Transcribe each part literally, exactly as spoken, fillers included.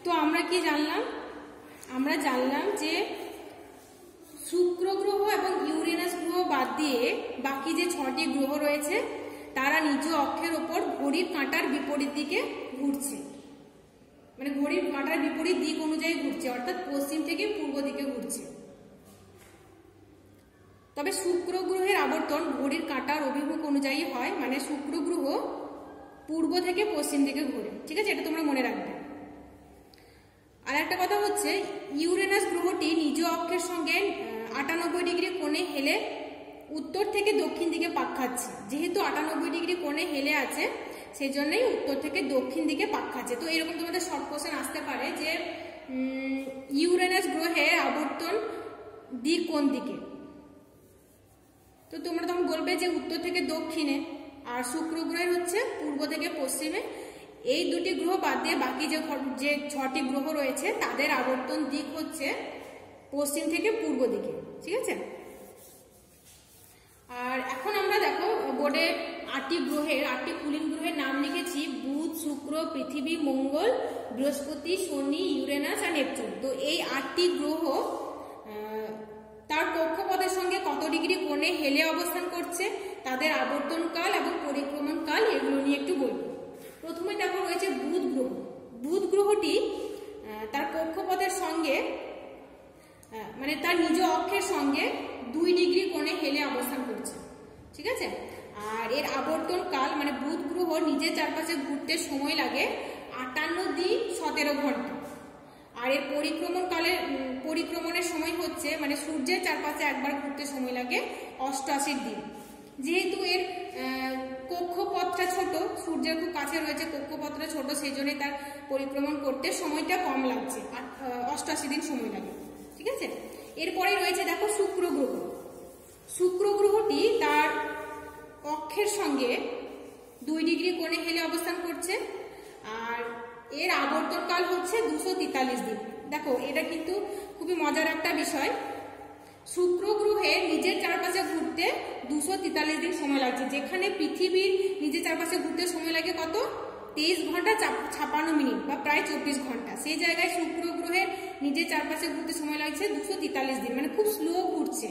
তো আমরা কি জানলাম? আমরা জানলাম যে শুক্র গ্রহ এবং ইউরেনাস গ্রহ বাদ দিয়ে বাকি যে ছটি গ্রহ রয়েছে তারা নিজ অক্ষের ওপর ঘড়ির কাঁটার বিপরীত দিকে ঘুরছে, মানে ঘড়ির কাঁটার বিপরীত দিক অনুযায়ী ঘুরছে, অর্থাৎ পশ্চিম থেকে পূর্ব দিকে ঘুরছে। তবে শুক্র গ্রহের আবর্তন ঘড়ির কাঁটার অভিমুখ অনুযায়ী হয়, মানে শুক্র গ্রহ পূর্ব থেকে পশ্চিম দিকে ঘুরে। ঠিক আছে, এটা তোমরা মনে রাখবে। আর একটা কথা হচ্ছে, ইউরেনাস গ্রহটি নিজ অক্ষের সঙ্গে আটানব্বই ডিগ্রি কোণে হেলে উত্তর থেকে দক্ষিণ দিকে পাক খাচ্ছে। যেহেতু আটানব্বই ডিগ্রি কোণে হেলে আছে, সেই জন্যই উত্তর থেকে দক্ষিণ দিকে পাক খাচ্ছে। তো এরকম তোমাদের শর্ট কোশ্চেন আসতে পারে যে ইউরেনাস গ্রহের আবর্তন দিক কোন দিকে, তো তোমরা তখন বলবে যে উত্তর থেকে দক্ষিণে, আর শুক্র গ্রহের হচ্ছে পূর্ব থেকে পশ্চিমে। এই দুটি গ্রহ বাদ দিয়ে বাকি যে যে ছটি গ্রহ রয়েছে তাদের আবর্তন দিক হচ্ছে পশ্চিম থেকে পূর্ব দিকে। ঠিক আছে, আর এখন আমরা দেখো বোর্ডে আটটি গ্রহের আটটি কুলীন গ্রহের নাম লিখেছি, বুধ, শুক্র, পৃথিবী, মঙ্গল, বৃহস্পতি, শনি, ইউরেনাস আর নেপচুন। তো এই আটটি গ্রহ তার কক্ষপথের সঙ্গে কত ডিগ্রি কোণে হেলে অবস্থান করছে, তাদের আবর্তন কাল এবং পরিক্রমণ কাল, এগুলো নিয়ে একটু বলবো। প্রথমে দেখো রয়েছে বুধ গ্রহ। বুধ গ্রহটি তার কক্ষপথের সঙ্গে মানে তার নিজ অক্ষের সঙ্গে দুই ডিগ্রি কোণে হেলে অবস্থান করছে। ঠিক আছে, আর এর আবর্তন কাল মানে বুধ গ্রহ নিজের চারপাশে ঘুরতে সময় লাগে আটান্ন দিন সতেরো ঘন্টা। আর এর পরিক্রমণ কালে পরিক্রমণের সময় হচ্ছে মানে সূর্যের চারপাশে একবার ঘুরতে সময় লাগে অষ্টআশি দিন। যেহেতু এর কক্ষপথটা ছোট, সূর্যের খুব কাছে রয়েছে, কক্ষপথটা ছোট, সেই জন্য তার পরিক্রমণ করতে সময়টা কম লাগছে, অষ্টআশি দিন সময় লাগে। ঠিক আছে, এরপরে রয়েছে দেখো শুক্র গ্রহ। শুক্র গ্রহটি তার অক্ষের সঙ্গে দুই ডিগ্রি কোণে হেলে অবস্থান করছে, আর এর আবর্তন কাল হচ্ছে দুশো তেতাল্লিশ দিন। দেখো এটা কিন্তু খুবই মজার একটা বিষয়, শুক্র গ্রহের নিজের চারপাশে ঘুরতে দুশো তেতাল্লিশ দিন সময় লাগছে, যেখানে পৃথিবীর নিজের চারপাশে ঘুরতে সময় লাগে কত, তেইশ ঘন্টা ছাপান্ন মিনিট বা প্রায় চব্বিশ ঘন্টা। সেই জায়গায় শুক্র গ্রহের নিজের চারপাশে ঘুরতে সময় লাগছে দুশো তেতাল্লিশ দিন, মানে খুব স্লো ঘুরছে,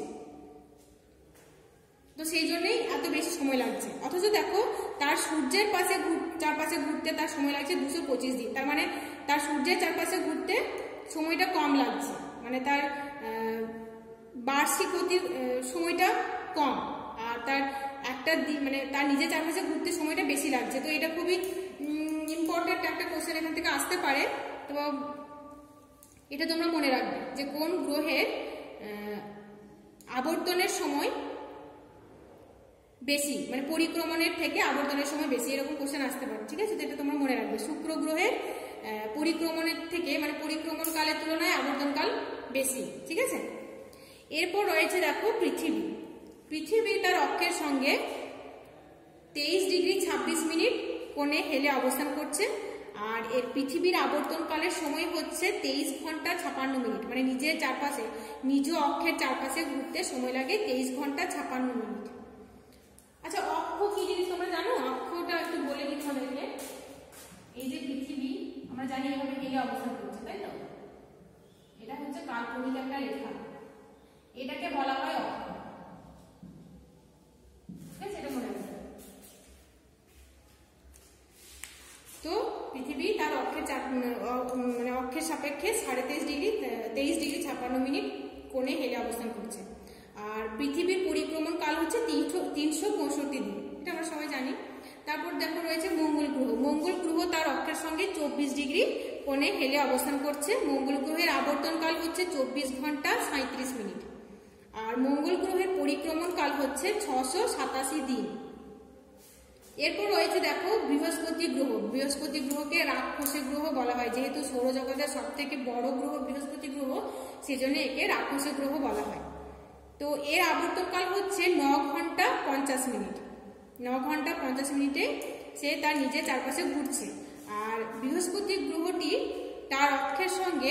তো সেই জন্যই এত বেশি সময় লাগছে। অথচ দেখো তার সূর্যের পাশে চারপাশে ঘুরতে তার সময় লাগছে দুশো পঁচিশ দিন, তার মানে তার সূর্যের চারপাশে ঘুরতে সময়টা কম লাগছে, মানে তার বার্ষিক গতির সময়টা কম, আর তার একটা মানে তার নিজের চারপাশে ঘুরতে সময়টা বেশি লাগছে। তো এটা খুবই ইম্পর্টেন্ট একটা কোশ্চেন এখান থেকে আসতে পারে। তো এটা তোমরা মনে রাখবে যে কোন গ্রহের আবর্তনের সময় বেশি, মানে পরিক্রমণের থেকে আবর্তনের সময় বেশি, এরকম কোশ্চেন আসতে পারে। ঠিক আছে, তো এটা তোমরা মনে রাখবে, শুক্র গ্রহের পরিক্রমণের থেকে মানে পরিক্রমণ কালের তুলনায় আবর্তন কাল বেশি। ঠিক আছে, এরপর রয়েছে দেখো পৃথিবী। পৃথিবী তার অক্ষের সঙ্গে তেইশ ডিগ্রি ছাব্বিশ মিনিট কোণে হেলে অবস্থান করছে, আর এর পৃথিবীর আবর্তন কালের সময় হচ্ছে তেইশ ঘন্টা ছাপান্ন মিনিট, মানে নিজের চারপাশে নিজ অক্ষের চারপাশে ঘুরতে সময় লাগে তেইশ ঘন্টা ছাপান্ন মিনিট। আচ্ছা, অক্ষ কি জিনিস তোমরা জানো? অক্ষটা একটু বলে দিতে হবে। এই যে পৃথিবী আমরা জানি এভাবে হেলে অবস্থান করছে, তাই তো? এটা হচ্ছে কাল্পনিক একটা রেখা, এটাকে বলা হয় অক্ষ। ঠিক আছে, এটা মনে রাখবে। তো পৃথিবী তার অক্ষের মানে অক্ষের সাপেক্ষে সাড়ে তেইশ ডিগ্রি তেইশ ডিগ্রি ছাপ্পান্ন মিনিট কোণে হেলে অবস্থান করছে, আর পৃথিবীর পরিক্রমণ কাল হচ্ছে তিনশো তিনশো পঁয়ষট্টি দিন, এটা আমরা সবাই জানি। তারপর দেখো রয়েছে মঙ্গল গ্রহ। মঙ্গল গ্রহ তার অক্ষের সঙ্গে চব্বিশ ডিগ্রি কোণে হেলে অবস্থান করছে। মঙ্গল গ্রহের আবর্তন কাল হচ্ছে চব্বিশ ঘন্টা সাঁত্রিশ মিনিট, আর মঙ্গল গ্রহের পরিক্রমণ কাল হচ্ছে ছশো সাতাশি দিন। এরপর রয়েছে দেখো বৃহস্পতি গ্রহ। বৃহস্পতি গ্রহকে রাক্ষসী গ্রহ বলা হয়, যেহেতু সৌরজগতের সব থেকে বড় গ্রহ বৃহস্পতি গ্রহ, সেজন্য একে রাক্ষসী গ্রহ বলা হয়। তো এর আবর্তন কাল হচ্ছে ন ঘন্টা পঞ্চাশ মিনিট। ন ঘন্টা পঞ্চাশ মিনিটে সে তার নিজের চারপাশে ঘুরছে, আর বৃহস্পতি গ্রহটি তার অক্ষের সঙ্গে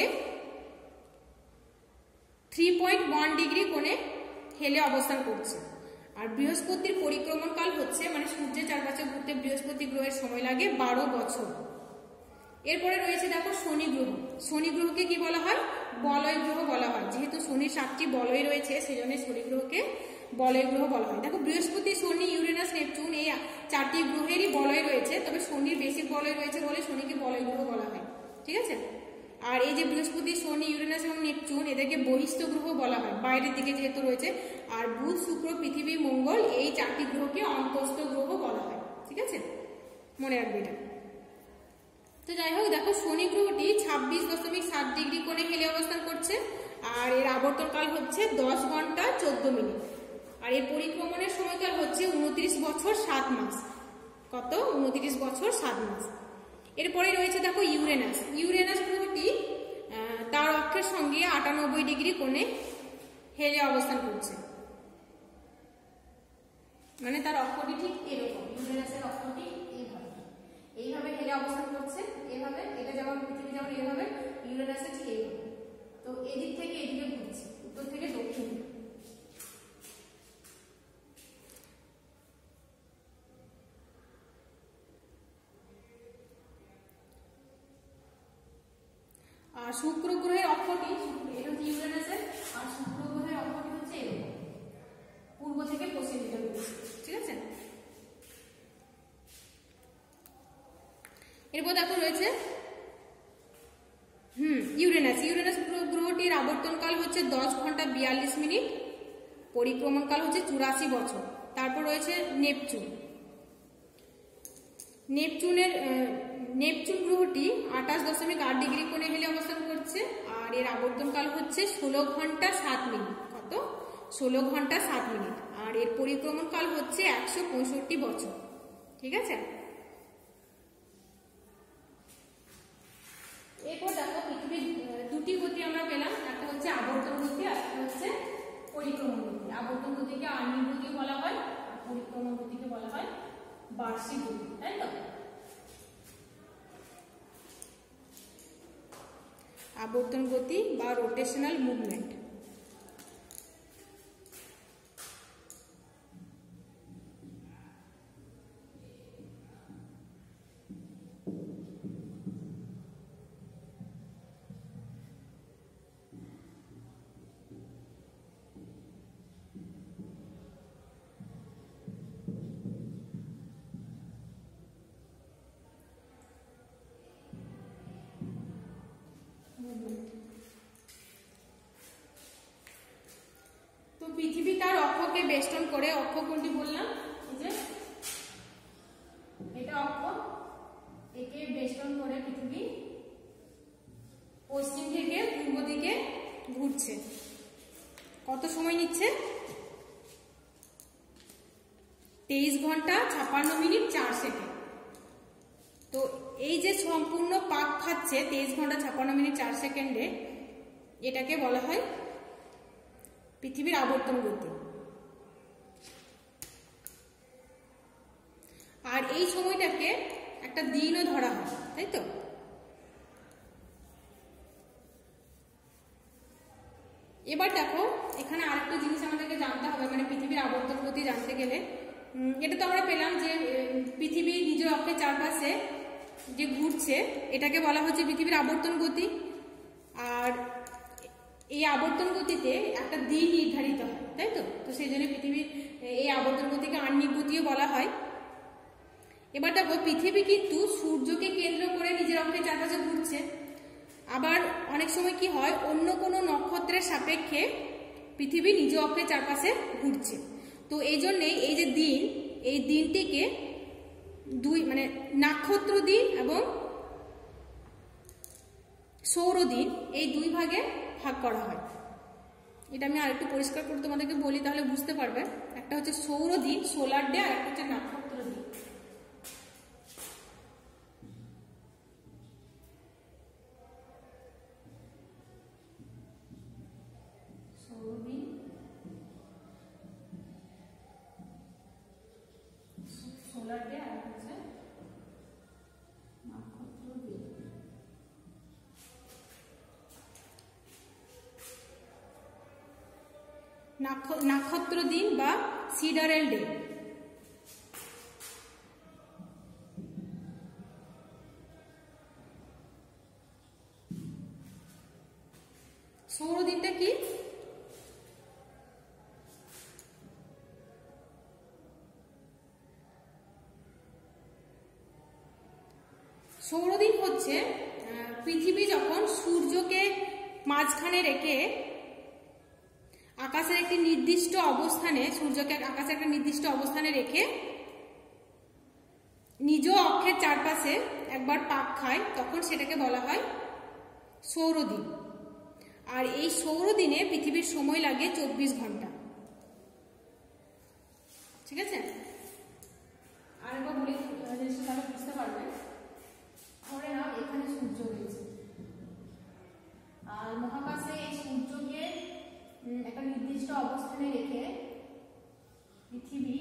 থ্রি পয়েন্ট ওয়ান ডিগ্রি কোণে হেলে অবস্থান করছে, আর বৃহস্পতির পরিক্রমণ কাল হচ্ছে মানে সূর্যের চারপাশে ঘুরতে বৃহস্পতি গ্রহের সময় লাগে বারো বছর। এরপরে রয়েছে দেখো শনি গ্রহ। শনি গ্রহকে কি বলা হয়? বলয় গ্রহ বলা হয়। যেহেতু শনির সাতটি বলয় রয়েছে সেজন্য শনি গ্রহকে বলয় গ্রহ বলা হয়। দেখো বৃহস্পতি, শনি, ইউরেনাস, নেপচুন এই চারটি গ্রহেরই বলয় রয়েছে, তবে শনির বেশি বলয় রয়েছে বলে শনিকে বলয় গ্রহ বলা হয়। ঠিক আছে। আর এই যে বৃহস্পতি, শনি, ইউরেনাস এবং নেপচুন এদেরকে বহিস্থ গ্রহ বলা হয়, বাইরের দিকে যেহেতু রয়েছে। আর বুধ, শুক্র, পৃথিবী, মঙ্গল এই চারটি গ্রহকে অন্তস্থ গ্রহ বলা হয়। ঠিক আছে, মনে রাখবে এটা। তো যাই হোক, দেখো শনি গ্রহটি ছাব্বিশ দশমিক সাত ডিগ্রি কোণে হেলে অবস্থান করছে, আর এর আবর্তন কাল হচ্ছে দশ ঘন্টা চোদ্দ মিনিট, আর এর পরিক্রমণের সময়কাল হচ্ছে উনত্রিশ বছর সাত মাস। কত? উনত্রিশ বছর সাত মাস। এরপরে রয়েছে দেখো ইউরেনাস। ইউরেনাস গ্রহটি তার অক্ষের সঙ্গে আটানব্বই ডিগ্রি কোণে হেলে অবস্থান করছে, মানে তার অক্ষটি ঠিক এরকম। ইউরেনাসের অক্ষটি এইভাবে এইভাবে হেলে অবস্থান করছে, এভাবে। এটা যেমন পৃথিবী যেমন এইভাবে, ইউরেনাসের ঠিক এইভাবে। তো এদিক থেকে এদিকে ঘুরছে, উত্তর থেকে দক্ষিণ। আর শুক্র গ্রহের অক্ষটি, এটা হচ্ছে ইউরেনাসের, আর শুক্র গ্রহের অক্ষটি হচ্ছে এরকম, পূর্ব থেকে পশ্চিম দিকে ঘুরছে। ঠিক আছে। এরপর দেখো রয়েছে হুম ইউরেনাস। ইউরেনাস গ্রহটির আবর্তন কাল হচ্ছে দশ ঘন্টা বিয়াল্লিশ মিনিট, পরিক্রমণ কাল হচ্ছে চুরাশি বছর। তারপর রয়েছে নেপচুন। নেপচুনের নেপচুন গ্রহটি আঠাশ দশমিক আট ডিগ্রি কোণে হেলে অবস্থান করছে, আর এর আবর্তন কাল হচ্ছে ষোলো ঘন্টা সাত মিনিট। কত? ষোলো ঘন্টা সাত মিনিট। আর এর পরিক্রমণ কাল হচ্ছে একশো পঁয়ষট্টি বছর। ঠিক আছে। এরপর দেখো পৃথিবীর দুটি গতি আমরা পেলাম, একটা হচ্ছে আবর্তন গতি আর একটা হচ্ছে পরিক্রমণ গতি। আবর্তন গতিকে আহ্নিক গতি বলা হয়, আর পরিক্রমণ গতিকে বলা হয় বার্ষিক গতি, তাই তো? আবর্তন গতি বা রোটেশনাল মুভমেন্ট। তো পৃথিবী তার অক্ষকে বেষ্টন করে, অক্ষ কোনটি বললাম? এই যে এটা অক্ষ, একে বেষ্টন করে পৃথিবী পশ্চিম থেকে পূর্ব দিকে ঘুরছে। কত সময় নিচ্ছে? তেইশ ঘন্টা ছাপ্পান্ন মিনিট চার সেকেন্ড। তো এই যে সম্পূর্ণ পাক খাচ্ছে তেইশ ঘন্টা ছাপ্পান্ন মিনিট চার সেকেন্ডে, এটাকে বলা হয় পৃথিবীর আবর্তন গতি। আর এই সময়টাকে একটা দিনও ধরা হয়, তাই তো? এবার দেখো এখানে আরেকটা জিনিস আমাদেরকে জানতে হবে, মানে পৃথিবীর আবর্তন গতি জানতে গেলে এটা তো আমরা পেলাম যে পৃথিবী নিজের অক্ষের চারপাশে যে ঘুরছে এটাকে বলা হচ্ছে পৃথিবীর আবর্তন গতি। আর এই আবর্তন গতিতে একটা দিন নির্ধারিত হয়, তাই তো? তো সেই জন্য পৃথিবীর এই আবর্তন গতিকে আহ্নিক গতিও বলা হয়। এবার দেখো পৃথিবী কিন্তু সূর্যকে কেন্দ্র করে নিজের অক্ষের চারপাশে ঘুরছে, আবার অনেক সময় কি হয় অন্য কোনো নক্ষত্রের সাপেক্ষে পৃথিবী নিজ অক্ষের চারপাশে ঘুরছে। তো এই জন্যেই এই যে দিন, এই দিনটিকে দুই মানে নক্ষত্র দিন এবং সৌর দিন এই দুই ভাগে ভাগ করা হয়। এটা আমি আরেকটু পরিষ্কার করে তোমাদেরকে বলি, তাহলে বুঝতে পারবে। একটা হচ্ছে সৌর দিন, সোলার ডে, আর একটা হচ্ছে নক্ষত্র দিন। সৌর দিন, সোলার ডে, আর হচ্ছে নক্ষত্র দিন। নক্ষত্র দিন বা সিডারেল ডে। সৌরদিনটা কি? সৌরদিন হচ্ছে পৃথিবী যখন সূর্যকে মাঝখানে রেখে আকাশের একটি নির্দিষ্ট অবস্থানে সূর্যকে আকাশের একটা নির্দিষ্ট অবস্থানে রেখে নিজ অক্ষের চারপাশে একবার পাক খায়, তখন সেটাকে বলা হয় সৌরদিন। আর এই সৌরদিনে পৃথিবীর সময় লাগে চব্বিশ ঘন্টা। ঠিক আছে, আরেকবার বলি তাহলে বুঝতে পারবে। ধরে নাও এখানে সূর্য রয়েছে, আর মহাকাশে এই সূর্যকে একটা নির্দিষ্ট অবস্থানে রেখে পৃথিবী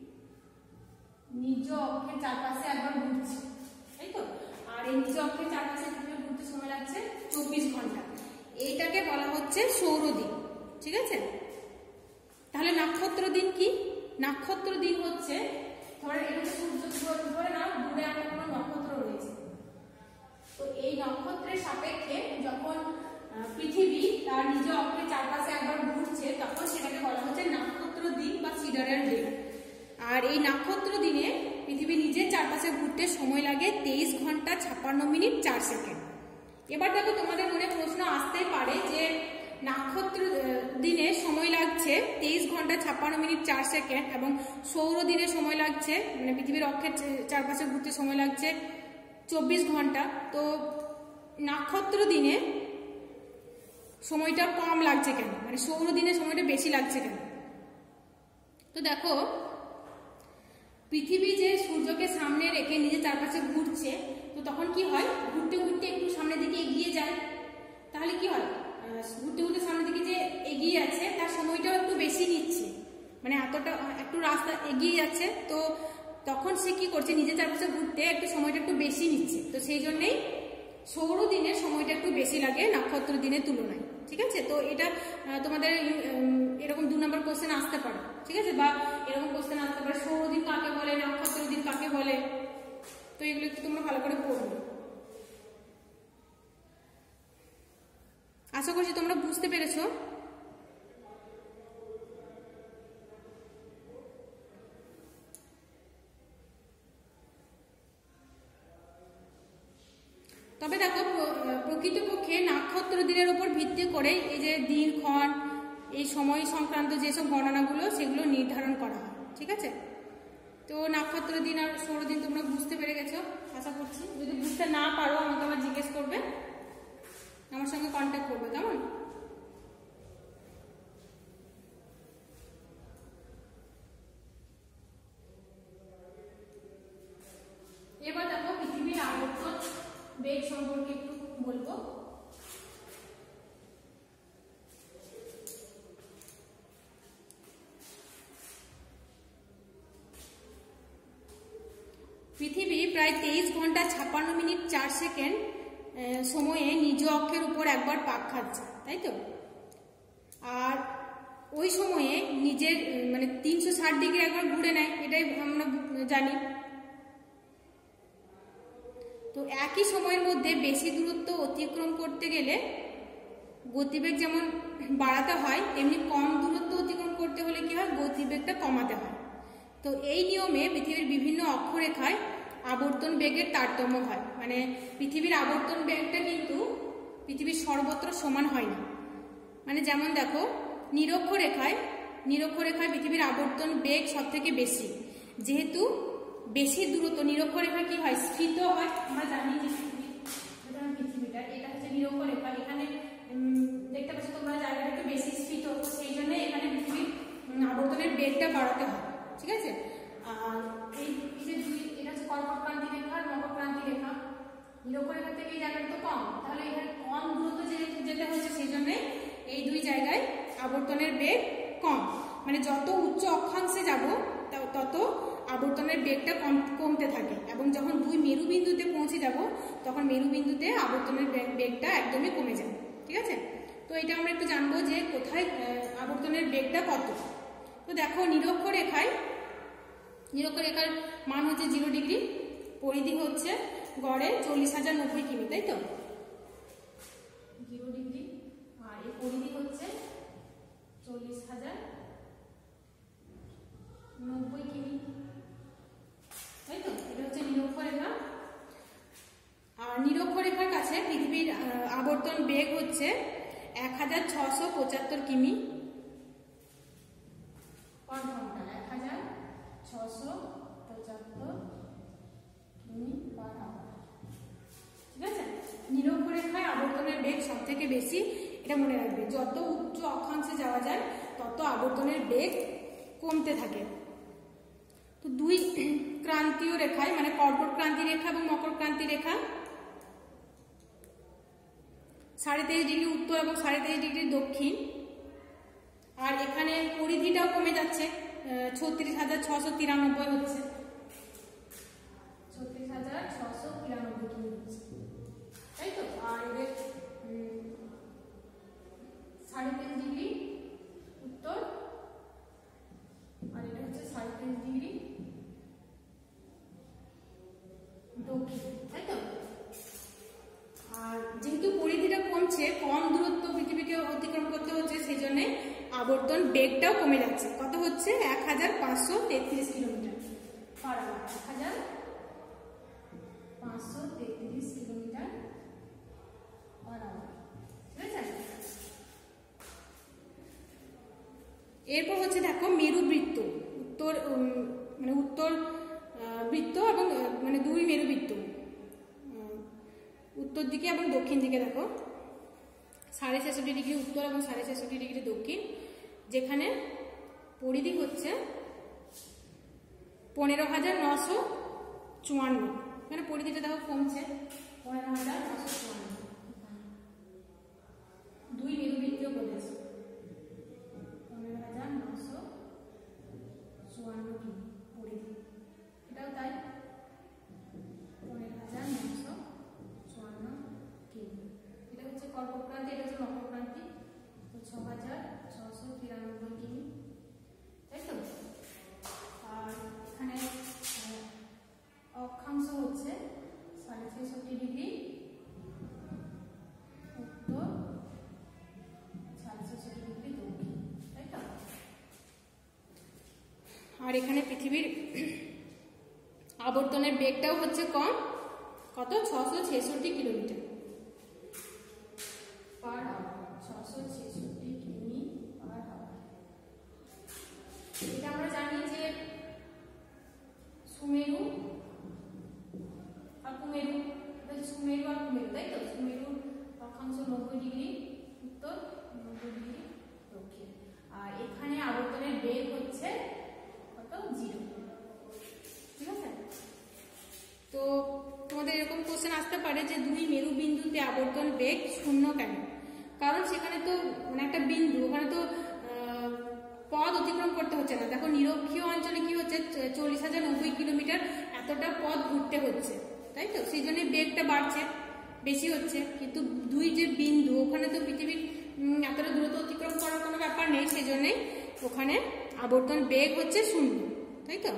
নিজ অক্ষের চারপাশে একবার ঘুরছে, তাই তো? আর এই নিজ অক্ষের চারপাশে পৃথিবী ঘুরতে সময় লাগছে চব্বিশ ঘন্টা। এইটাকে বলা হচ্ছে সৌরদিন। ঠিক আছে, তাহলে নক্ষত্র দিন কি? নক্ষত্র দিন হচ্ছে ধরে এখানে সূর্য ধরে নাও দূরে একটা কোনো নক্ষত্র রয়েছে, তো এই নক্ষত্রের সাপেক্ষে যখন পৃথিবী তার নিজ অক্ষের চারপাশে একবার ঘুরছে, তখন সেটাকে বলা হচ্ছে নক্ষত্র দিন বা সিডারাল ডে। আর এই নক্ষত্র দিনে পৃথিবী নিজের চারপাশে ঘুরতে সময় লাগে তেইশ ঘন্টা ছাপ্পান্ন মিনিট চার সেকেন্ড। এবার দেখো তোমাদের মনে প্রশ্ন আসতেই পারে যে নক্ষত্র দিনে সময় লাগছে তেইশ ঘন্টা ছাপ্পান্ন মিনিট চার সেকেন্ড এবং সৌর দিনে সময় লাগছে মানে পৃথিবীর অক্ষের চারপাশে ঘুরতে সময় লাগছে চব্বিশ ঘন্টা, তো নক্ষত্র দিনে সময়টা কম লাগছে কেন, মানে সৌর দিনে সময়টা বেশি লাগছে কেন? তো দেখো পৃথিবী যে সূর্যকে সামনে রেখে নিজের চারপাশে ঘুরছে, তো তখন কি হয়, ঘুরতে ঘুরতে একটু সামনের দিকে এগিয়ে যায়। তাহলে কি হয়, ঘুরতে ঘুরতে সামনের দিকে যে এগিয়ে যাচ্ছে তার সময়টাও একটু বেশি নিচ্ছে, মানে এতটা একটু রাস্তা এগিয়ে যাচ্ছে, তো তখন সে কি করছে, নিজের চারপাশে ঘুরতে একটু সময়টা একটু বেশি নিচ্ছে। তো সেই জন্যেই সৌর দিনের সময়টা একটু বেশি লাগে নক্ষত্র দিনের তুলনায়। ঠিক আছে, তো এটা তোমাদের এরকম দু নম্বর কোশ্চেন আসতে পারে। ঠিক আছে, বা এরকম কোশ্চেন আসতে পারে সৌরদিন কাকে বলে, নক্ষত্র দিন কাকে বলে। তো এগুলো একটু তোমরা ভালো করে পড়বে। আশা করছি তোমরা বুঝতে পেরেছো। তবে দেখো প্রকৃতপক্ষে নক্ষত্র দিনের উপর ভিত্তি করে এই যে দিনক্ষণ এই সময় সংক্রান্ত যেসব গণনাগুলো সেগুলো নির্ধারণ করা হয়। ঠিক আছে, তো নক্ষত্র দিন আর সৌরদিন তোমরা বুঝতে পেরে গেছো আশা করছি। যদি বুঝতে না পারো আমাকে আবার জিজ্ঞেস করবে, আমার সঙ্গে কন্ট্যাক্ট করবে, কেমন? এবার দেখো পৃথিবীর আবর্তন বেগ সম্পর্কে একটু বলবো। পৃথিবী প্রায় তেইশ ঘন্টা ছাপ্পান্ন মিনিট চার সেকেন্ড সময়ে নিজ অক্ষের উপর একবার পাক খাচ্ছে, তাই তো? আর ওই সময়ে নিজের মানে তিনশো ষাট ডিগ্রি একবার ঘুরে নেয়, এটাই আমরা জানি। তো একই সময়ের মধ্যে বেশি দূরত্ব অতিক্রম করতে গেলে গতিবেগ যেমন বাড়াতে হয়, তেমনি কম দূরত্ব অতিক্রম করতে হলে কি হয়, গতিবেগটা কমাতে হয়। তো এই নিয়মে পৃথিবীর বিভিন্ন অক্ষরেখায় আবর্তন বেগের তারতম্য হয়, মানে পৃথিবীর আবর্তন বেগটা কিন্তু পৃথিবীর সর্বত্র সমান হয় না। মানে যেমন দেখো নিরক্ষরেখায় নিরক্ষরেখায় পৃথিবীর আবর্তন বেগ সব থেকে বেশি, যেহেতু বেশি দূরত্ব নিরক্ষরেখা কি হয়, স্ফীত হয়। আমরা জানি যে পৃথিবীটা এটা হচ্ছে নিরক্ষরেখা, এখানে দেখতে পাচ্ছ তোমরা জায়গাটা একটু বেশি স্ফীত, সেই জন্য এখানে পৃথিবীর আবর্তনের বেগটা বাড়াতে হয়। ঠিক আছে, আর এই যে দুই এটা হচ্ছে কর্কটক্রান্তি রেখা আর মকরক্রান্তি রেখা, নিরক্ষরেখা থেকে এই জায়গাটা তো কম, তাহলে এখানে কম দূরত্ব যেতে হচ্ছে, সেই জন্য এই দুই জায়গায় আবর্তনের বেগ কম। মানে যত উচ্চ অক্ষাংশে যাব তত আবর্তনের বেগটা কম কমতে থাকে, এবং যখন দুই মেরুবিন্দুতে পৌঁছে যাব তখন মেরুবিন্দুতে আবর্তনের বেগটা একদমই কমে যায়। ঠিক আছে, তো এটা আমরা একটু জানবো যে কোথায় আবর্তনের বেগটা কত। তো দেখো নিরক্ষরেখায় নিরক্ষরেখার মান হচ্ছে জিরো ডিগ্রি, পরিধি হচ্ছে গড়ে চল্লিশ হাজার নব্বই কিমি, তাই তো? জিরো ডিগ্রি আর এই পরিধি হচ্ছে চল্লিশ হাজার নব্বই কিমি, তাই তো? এটা হচ্ছে নিরক্ষরেখা। আর নিরক্ষরেখার কাছে পৃথিবীর আবর্তন বেগ হচ্ছে এক হাজার ছশো পঁচাত্তর কিমি পার ঘন্টা। এক হাজার ছশো পঁচাত্তর কিমি পার আওয়ার, ঠিক আছে? নিরক্ষরেখায় আবর্তনের বেগ সব থেকে বেশি, এটা মনে রাখবে। যত উচ্চ অক্ষাংশে যাওয়া যায় তত আবর্তনের বেগ কমতে থাকে। তো দুই ক্রান্তীয় রেখায়, মানে কর্কট ক্রান্তি রেখা এবং মকর ক্রান্তি রেখা, সাড়ে তেইশ ডিগ্রি উত্তর এবং সাড়ে তেইশ ডিগ্রি দক্ষিণ। আর এখানে পরিধিটাও কমে যাচ্ছে, ছত্রিশ হাজার ছশো তিরানব্বই হচ্ছে, ছত্রিশ হাজার ছশো তিরানব্বই কিমি হচ্ছে, তাই তো? আর এদের সাড়ে তেইশ ডিগ্রি উত্তর, আর এটা হচ্ছে সাড়ে তেইশ ডিগ্রি দক্ষিণ, তাই তো? আর যেহেতু পরিধিটা কমছে, কম দূরত্ব পৃথিবীকে অতিক্রম করতে হচ্ছে, সেই জন্য আবর্তন বেগটাও কমে যাচ্ছে। কত হচ্ছে? এক হাজার পাঁচশো তেত্রিশ কিলোমিটার পার আওয়ার। এক হাজার পাঁচশো তেত্রিশ কিলোমিটার পার আওয়ার, ঠিক আছে? এরপর হচ্ছে দেখো মেরুবৃত্ত, উত্তর মানে উত্তর বৃত্ত এবং মানে দুই মেরুবৃত্ত, উত্তর দিকে এবং দক্ষিণ দিকে দেখো সাড়ে ছেষট্টি ডিগ্রি উত্তর এবং সাড়ে ছেষট্টি ডিগ্রি দক্ষিণ, যেখানে পরিধি হচ্ছে পনেরো হাজার নশো চুয়ান্ন, মানে পরিধিটা দেখো কমছে, পনেরো হাজার নশো চুয়ান্ন, দুই মেরুবৃত্তীয় প্রদেশ, পনেরো হাজার নশো চুয়ান্ন কিমি পরিধি, এটাও তাই, পনেরো হাজার নশো চুয়ান্ন কিমি। এটা হচ্ছে কর্কট ক্রান্তি, এটা হচ্ছে মকর ক্রান্তি, তো ছ হাজার ছশো তিরানব্বই কিমি, তাই তো? আর এখানে অক্ষাংশ হচ্ছে সাড়ে ছেষট্টি ডিগ্রি উত্তর, সাড়ে ছেষট্টি ডিগ্রি দক্ষিণ, তাই তো? আর এখানে পৃথিবীর আবর্তনের বেগটাও হচ্ছে কম, কত? ছশো ছেষট্টি কিলোমিটার পার আওয়ার, ছশো ছেষট্টি কিমি পার আওয়ার। এটা আমরা জানি যে সুমেরু আর কুমেরু, সুমেরু আর কুমেরু, তাই তো? সুমেরু অক্ষাংশ নব্বই ডিগ্রি উত্তর, নব্বই ডিগ্রি দক্ষিণ। আর এখানে আবর্তনের বেগ হচ্ছে কত? জিরো, ঠিক আছে? তো তোমাদের এরকম কোশ্চেন আসতে পারে যে দুই মেরু বিন্দুতে আবর্তন বেগ শূন্য কেন? কারণ সেখানে তো মানে একটা বিন্দু, ওখানে তো পথ অতিক্রম করতে হচ্ছে না। দেখো নিরক্ষীয় অঞ্চলে কি হচ্ছে, চল্লিশ হাজার নব্বই কিলোমিটার এতটা পথ ঘুরতে হচ্ছে, তাই তো? সেই জন্য বেগটা বাড়ছে, বেশি হচ্ছে। কিন্তু দুই যে বিন্দু, ওখানে তো পৃথিবীর এতটা দূরত্ব অতিক্রম করার কোনো ব্যাপার নেই, সেই জন্যই ওখানে আবর্তন বেগ হচ্ছে শূন্য, তাই তো?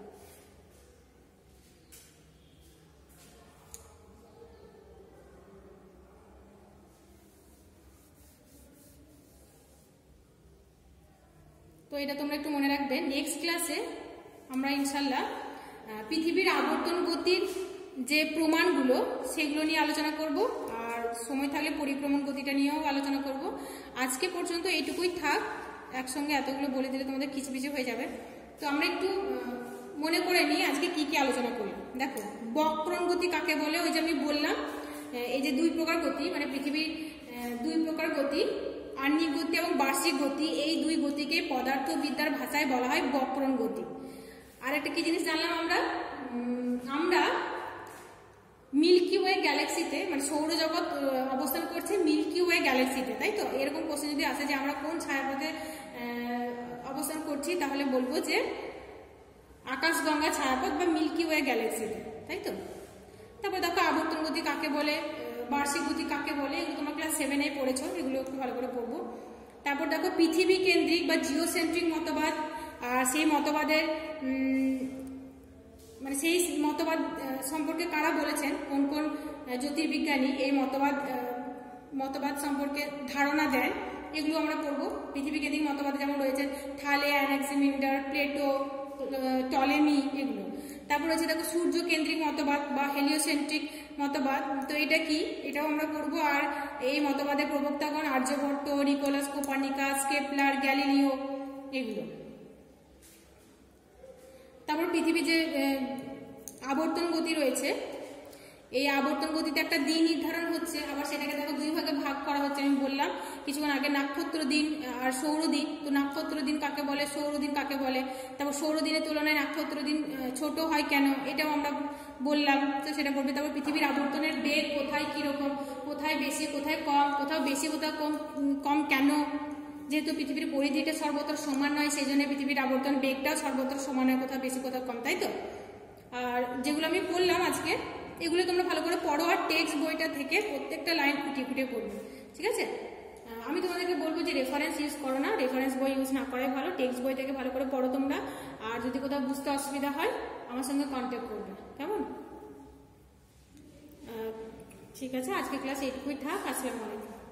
তো এটা তোমরা একটু মনে রাখবে। নেক্সট ক্লাসে আমরা ইনশাল্লাহ পৃথিবীর আবর্তন গতির যে প্রমাণগুলো সেগুলো নিয়ে আলোচনা করব, আর সময় থাকলে পরিক্রমণ গতিটা নিয়েও আলোচনা করব। আজকে পর্যন্ত এইটুকুই থাক, একসঙ্গে এতগুলো বলে দিলে তোমাদের কিচবিচি হয়ে যাবে। তো আমরা একটু মনে করে নিই আজকে কি কি আলোচনা করলাম। দেখো বক্রণ গতি কাকে বলে, ওই যে আমি বললাম এই যে দুই প্রকার গতি, মানে পৃথিবীর দুই প্রকার গতি, আহ্নিক গতি এবং বার্ষিক গতি, এই দুই গতিকে পদার্থবিদ্যার ভাষায় বলা হয় বক্রণ গতি। আর একটা কি জিনিস জানলাম আমরা, আমরা মিল্কি ওয়ে গ্যালাক্সিতে, মানে সৌরজগৎ অবস্থান করছে মিল্কি ওয়ে গ্যালাক্সিতে, তাই তো? এরকম কোশ্চেন যদি আসে যে আমরা কোন ছায়াপথে অবস্থান করছি, তাহলে বলবো যে আকাশগঙ্গা ছায়াপথ বা মিল্কি ওয়ে গ্যালাক্সিতে, তাই তো? তারপর দেখো আবর্তন গতি কাকে বলে, বার্ষিক গতি কাকে বলে, এগুলো তোমরা ক্লাস সেভেনে পড়েছো, এগুলো একটু ভালো করে পড়বো। তারপর দেখো পৃথিবী কেন্দ্রিক বা জিওসেন্ট্রিক মতবাদ, আর সেই মতবাদের মানে সেই মতবাদ সম্পর্কে কারা বলেছেন, কোন কোন জ্যোতির্বিজ্ঞানী এই মতবাদ মতবাদ সম্পর্কে ধারণা দেয়, এগুলো আমরা পড়বো। পৃথিবী কেন্দ্রিক মতবাদ যেমন রয়েছে থালে, অ্যানাক্সিমেন্ডার, প্লেটো, টলেমি, এগুলো। তারপর হচ্ছে দেখো সূর্য কেন্দ্রিক মতবাদ বা হেলিওসেন্ট্রিক মতবাদ, তো এটা কি, এটাও আমরা পড়বো। আর এই মতবাদের প্রবক্তাগণ Aryabhata, Nicolas Copernicus, Kepler, Galileo, এগুলো। তারপর পৃথিবী যে আবর্তন গতি রয়েছে, এই আবর্তন গতিতে একটা দিন নির্ধারণ হচ্ছে, আবার সেটাকে দেখো দুই ভাগে ভাগ করা হচ্ছে। আমি বললাম কিছুক্ষণ আগে নক্ষত্র দিন আর সৌর দিন, তো নক্ষত্র দিন কাকে বলে, সৌর দিন কাকে বলে, তারপর সৌর দিনের তুলনায় নক্ষত্র দিন ছোট হয় কেন, এটাও আমরা বললাম, তো সেটা বলবে। তারপর পৃথিবীর আবর্তনের বেগ কোথায় কিরকম, কোথায় বেশি কোথায় কম, কোথাও বেশি কোথাও কম কম কেন, যেহেতু পৃথিবীর পরিধিটা সর্বত্র সমান নয়, সেই জন্য পৃথিবীর আবর্তন বেগটাও সর্বত্র সমান হয়, কোথাও বেশি কোথাও কম, তাই তো। আর যেগুলো আমি বললাম আজকে, এগুলো তোমরা ভালো করে পড়ো, আর টেক্সট বইটা থেকে প্রত্যেকটা লাইন ফুটিয়ে ফুটিয়ে পড়বে, ঠিক আছে। আমি তোমাদেরকে বলবো যে রেফারেন্স ইউজ করো না, রেফারেন্স বই ইউজ না করাই ভালো, টেক্সট বইটাকে ভালো করে পড়ো তোমরা। আর যদি কোথাও বুঝতে অসুবিধা হয় আমার সঙ্গে কন্ট্যাক্ট করবে, কেমন? ঠিক আছে, আজকে ক্লাস এইটুকুই থাক। আসসালামু আলাইকুম।